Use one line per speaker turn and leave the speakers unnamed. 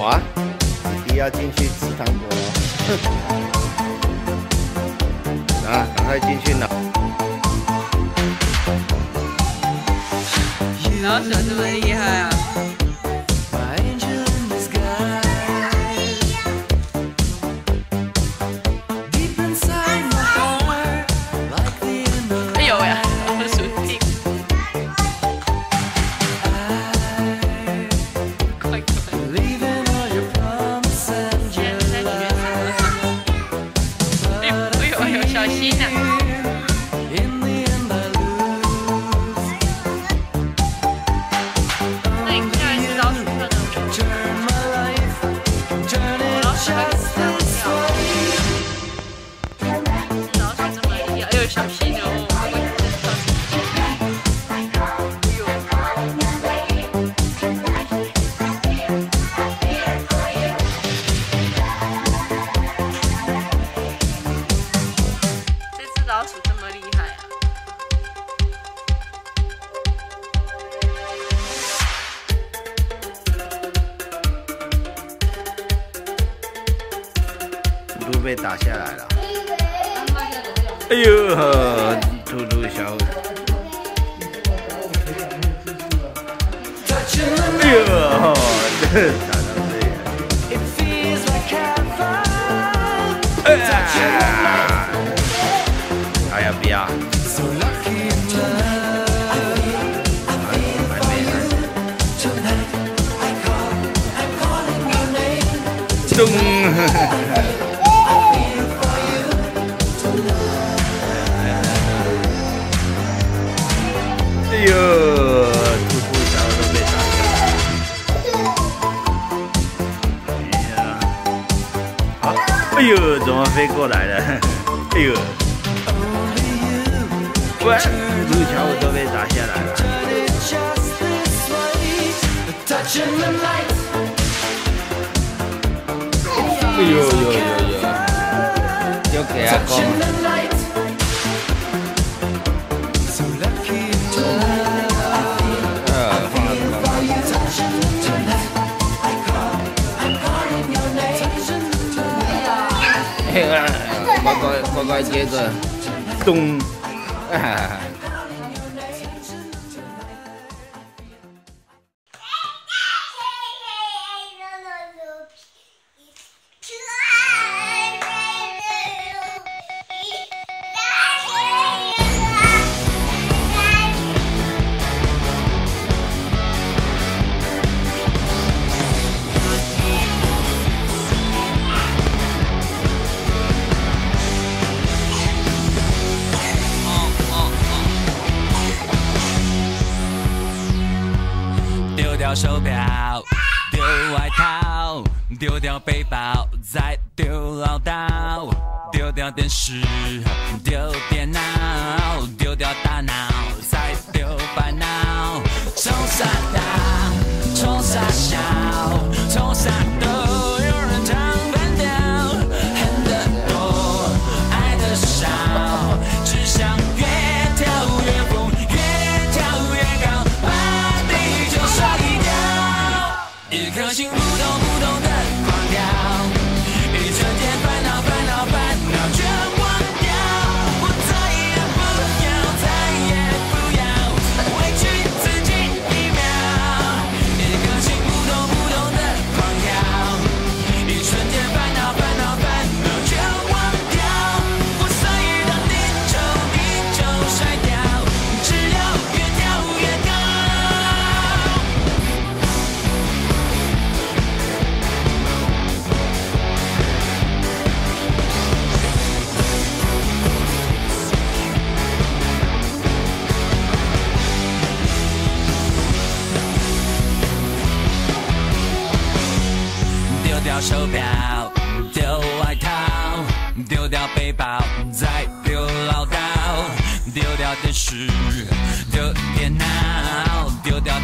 哇，弟弟要进去吃糖果了，啊，赶快进去拿。
老鼠这么厉害啊！哎呦呀，老鼠精！快快！哎呦，小心呐！小心哦！这只老鼠这么厉害啊！
猪被打下来了。哎呦，兔兔小，哎呦，打到这里，哎呀，不要，咚。哎呦，兔兔小都被打下来。哎呀，好，哎呦，怎么飞过来了？哎呦，喂，兔兔小都被打下来了。哎呦呦呦呦，又给阿公。乖乖接着，咚！
丢掉手表，丢外套，丢掉背包，再丢唠叨，丢掉电视，丢电脑，丢掉大脑，再丢烦恼。冲啥大，冲啥小，冲啥都有人常犯掉，恨得多，爱得少，只想越跳越疯，越跳越高，把地球甩掉。一颗心扑通扑通的狂跳，一瞬间烦恼烦恼烦恼全忘掉，我再也不要，再也不要委屈自己一秒。一颗心扑通扑通的狂跳，一瞬间烦恼烦恼烦恼全忘掉，我再也让地球甩掉，只要越跳越高。丢掉手表，丢外套，丢掉背包，再丢唠叨，丢掉电视，丢电脑，丢掉